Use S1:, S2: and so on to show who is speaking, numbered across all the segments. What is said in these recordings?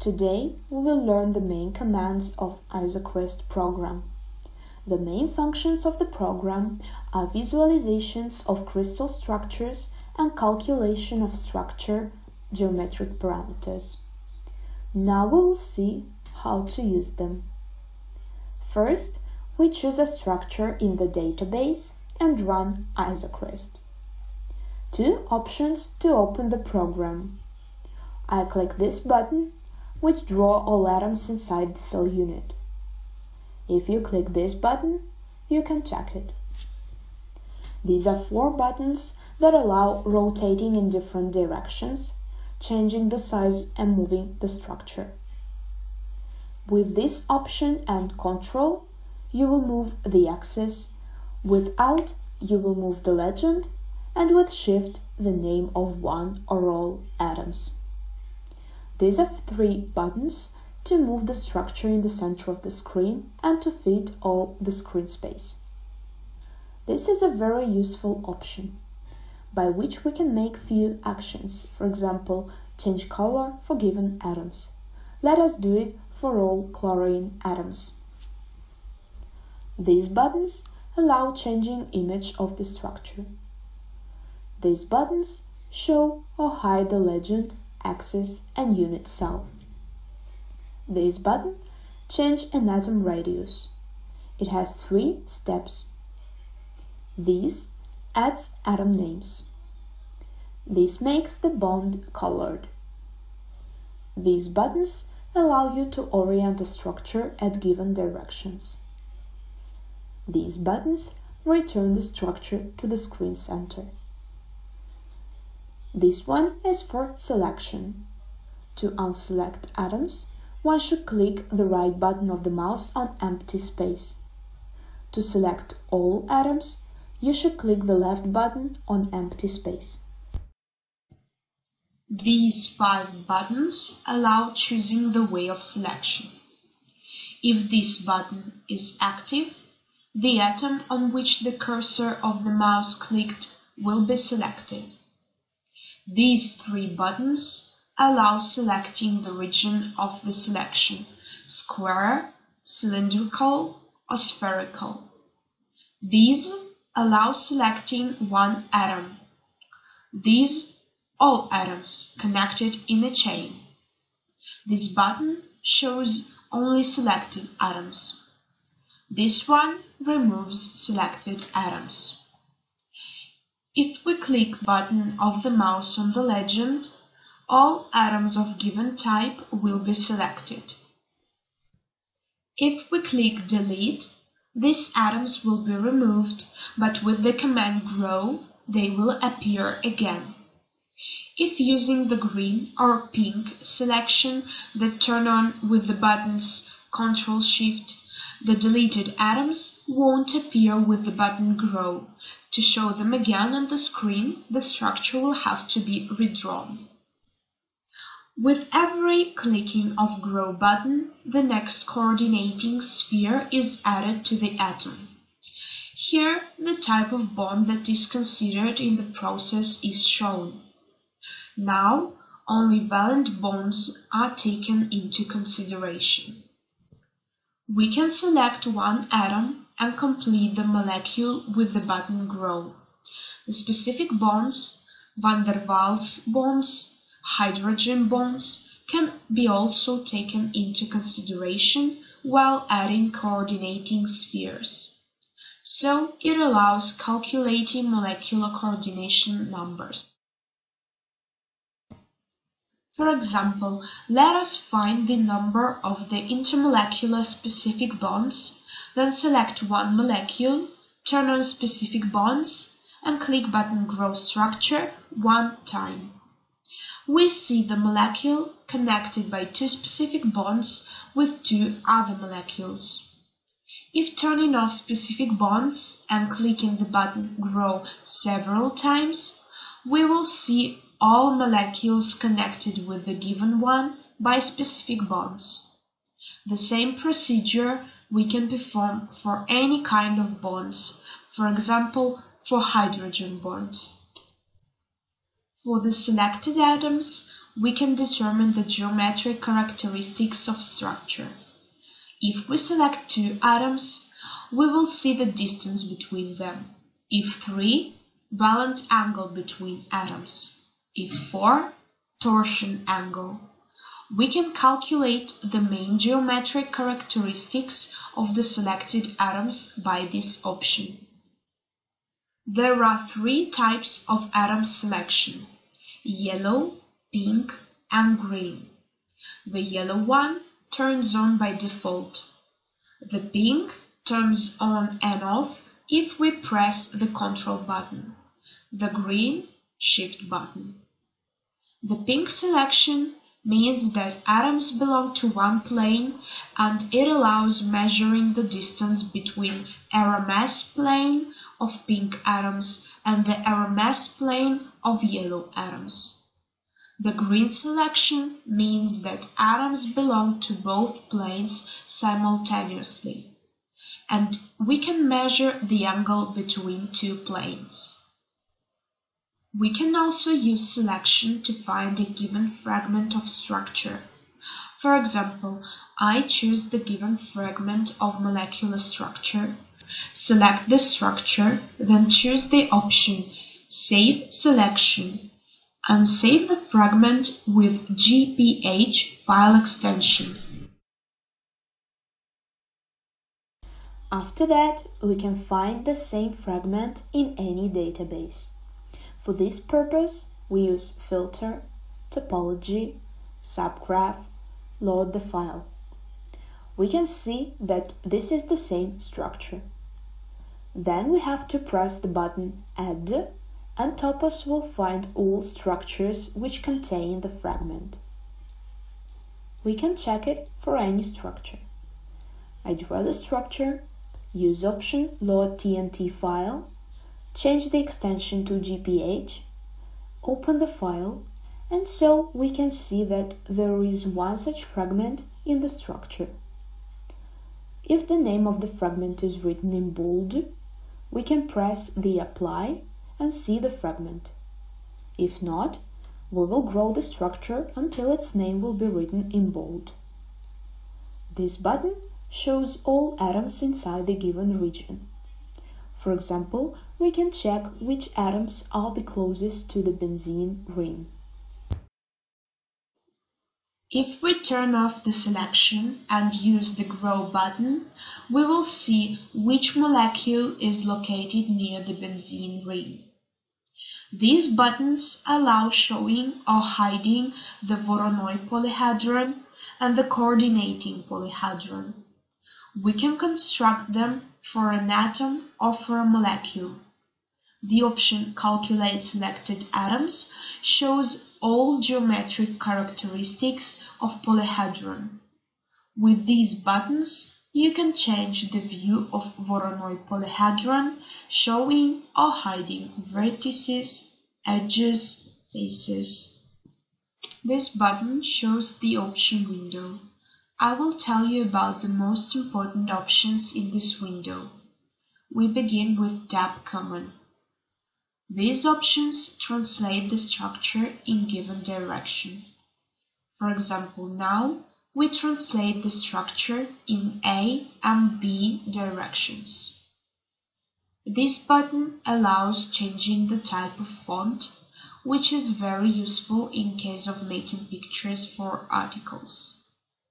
S1: Today we will learn the main commands of IsoCryst program. The main functions of the program are visualizations of crystal structures and calculation of structure geometric parameters. Now we will see how to use them. First, we choose a structure in the database and run IsoCryst. Two options to open the program. I click this button, which draws all atoms inside the cell unit. If you click this button, you can check it. These are 4 buttons that allow rotating in different directions, changing the size and moving the structure. With this option and control, you will move the axis. With Alt, you will move the legend, and with Shift, the name of one or all atoms. These are 3 buttons to move the structure in the center of the screen and to fit all the screen space. This is a very useful option, by which we can make few actions, for example, change color for given atoms. Let us do it for all chlorine atoms. These buttons allow changing image of the structure. These buttons show or hide the legend, axis and unit cell. This button changes an atom radius. It has 3 steps. This adds atom names. This makes the bond colored. These buttons allow you to orient the structure at given directions. These buttons return the structure to the screen center. This one is for selection. To unselect atoms, one should click the right button of the mouse on empty space. To select all atoms, you should click the left button on empty space. These 5 buttons allow choosing the way of selection. If this button is active, the atom on which the cursor of the mouse clicked will be selected. These 3 buttons allow selecting the region of the selection: square, cylindrical, or spherical. These allow selecting one atom. These all atoms connected in a chain. This button shows only selected atoms. This one removes selected atoms. If we click the button of the mouse on the legend, all atoms of given type will be selected. If we click Delete, these atoms will be removed, but with the command Grow, they will appear again. If using the green or pink selection that turn on with the buttons Ctrl-Shift, the deleted atoms won't appear with the button Grow. To show them again on the screen, the structure will have to be redrawn. With every clicking of Grow button, the next coordinating sphere is added to the atom. Here, the type of bond that is considered in the process is shown. Now, only valent bonds are taken into consideration. We can select one atom and complete the molecule with the button Grow. The specific bonds, van der Waals bonds, hydrogen bonds, can be also taken into consideration while adding coordinating spheres. So it allows calculating molecular coordination numbers. For example, let us find the number of the intermolecular specific bonds, then select one molecule, turn on specific bonds, and click button Grow Structure 1 time. We see the molecule connected by 2 specific bonds with 2 other molecules. If turning off specific bonds and clicking the button Grow several times, we will see all molecules connected with the given one by specific bonds. The same procedure we can perform for any kind of bonds, for example, for hydrogen bonds. For the selected atoms,
S2: we can determine the geometric characteristics of structure. If we select 2 atoms, we will see the distance between them. If 3, balanced angle between atoms. If 4, torsion angle. We can calculate the main geometric characteristics of the selected atoms by this option. There are 3 types of atom selection: yellow, pink, and green. The yellow one turns on by default. The pink turns on and off if we press the control button. The green, shift button. The pink selection means that atoms belong to one plane, and it allows measuring the distance between error mass plane of pink atoms and the error mass plane of yellow atoms. The green selection means that atoms belong to both planes simultaneously, and we can measure the angle between 2 planes. We can also use selection to find a given fragment of structure. For example, I choose the given fragment of molecular structure, select the structure, then choose the option Save Selection, and save the fragment with GPH file extension.
S1: After that, we can find the same fragment in any database. For this purpose, we use Filter, Topology, Subgraph, Load the file. We can see that this is the same structure. Then we have to press the button Add, and Topos will find all structures which contain the fragment. We can check it for any structure. I draw the structure, use option Load TNT file, change the extension to GPH, open the file, and so we can see that there is one such fragment in the structure. If the name of the fragment is written in bold, we can press the Apply and see the fragment. If not, we will grow the structure until its name will be written in bold. This button shows all atoms inside the given region. For example, we can check which atoms are the closest to the benzene ring.
S2: If we turn off the selection and use the Grow button, we will see which molecule is located near the benzene ring. These buttons allow showing or hiding the Voronoi polyhedron and the coordinating polyhedron. We can construct them for an atom or for a molecule. The option Calculate Selected Atoms shows all geometric characteristics of polyhedron. With these buttons, you can change the view of Voronoi polyhedron, showing or hiding vertices, edges, faces. This button shows the option window. I will tell you about the most important options in this window. We begin with Tab Common. These options translate the structure in given direction. For example, now we translate the structure in A and B directions. This button allows changing the type of font, which is very useful in case of making pictures for articles.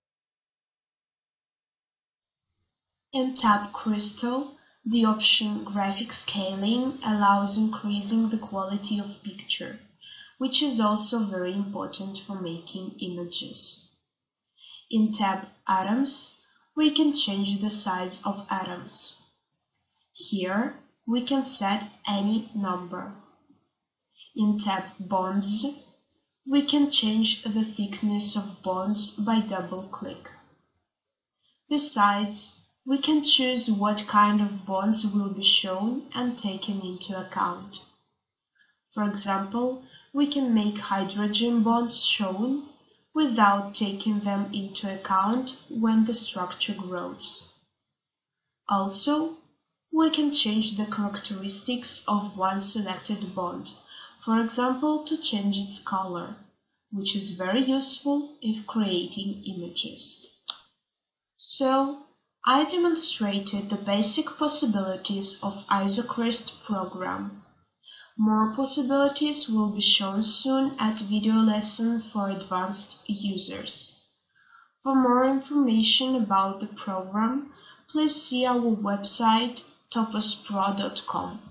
S2: In Tab Crystal, the option Graphic Scaling allows increasing the quality of picture, which is also very important for making images. In tab Atoms, we can change the size of atoms. Here, we can set any number. In tab Bonds, we can change the thickness of bonds by double-click. Besides, we can choose what kind of bonds will be shown and taken into account. For example, we can make hydrogen bonds shown without taking them into account when the structure grows. Also, we can change the characteristics of one selected bond, for example, to change its color. which is very useful if creating images. So, I demonstrated the basic possibilities of IsoCryst program. More possibilities will be shown soon at video lesson for advanced users. For more information about the program, please see our website topospro.com.